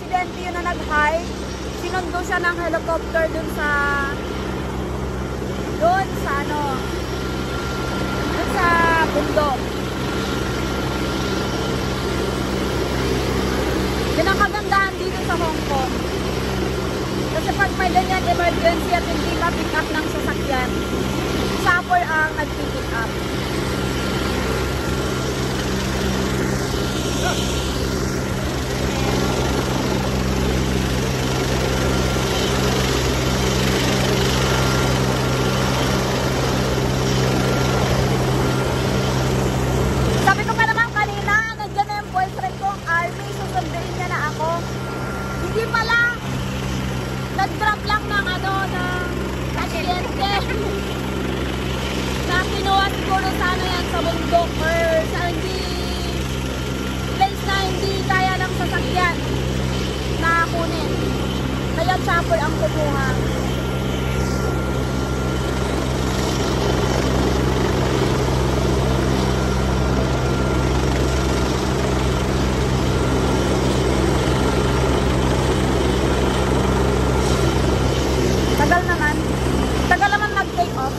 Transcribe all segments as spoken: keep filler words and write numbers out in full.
aksidente yun na nag-hike. Sinundo siya ng helicopter dun sa dun sa ano dun sa bundok. Yun ang kagandahan dito sa Hong Kong. Kasi pag may ganyan emergency at hindi ma-pick up ng sasakyan, chopper ang nag-pick up. Sabi ko pa naman kanina, nandiyan na yung boyfriend ko, army, susunduin niya na ako. Hindi pala, nag-drop lang ng ano, ng aksidente. Na kinuha siguro sana yan sa bundok or sa hindi place na hindi kaya ng sasakyan na kunin. Kaya chopper ang kumuha. Tagal naman. Tagal naman mag-take off.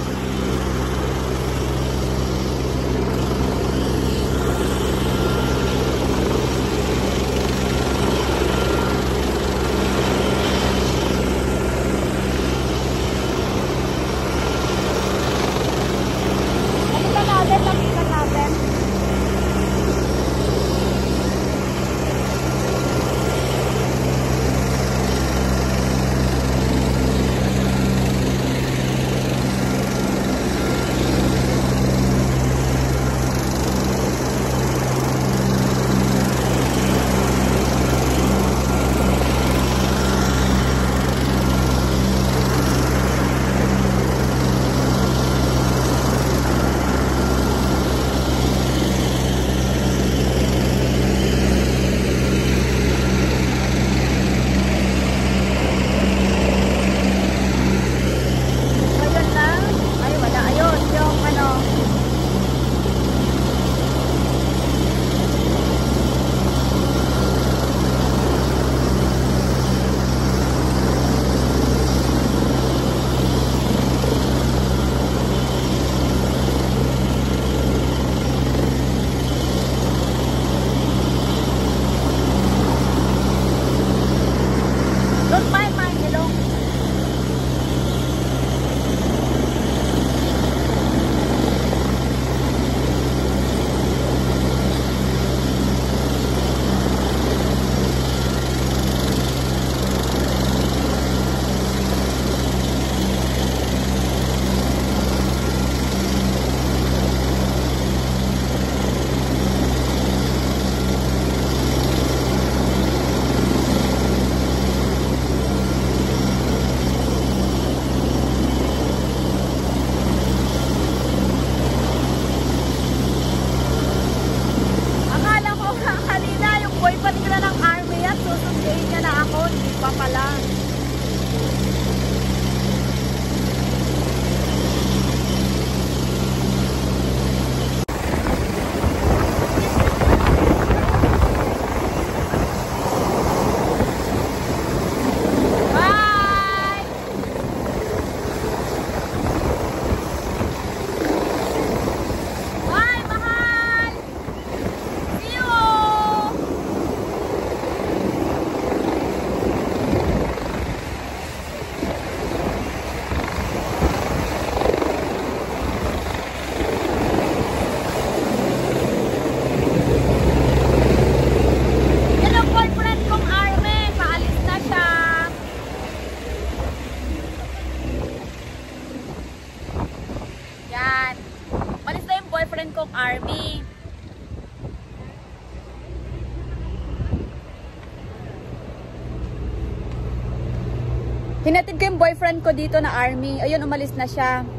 kong army. Hinatid ko yung boyfriend ko dito na army. Ayun, umalis na siya.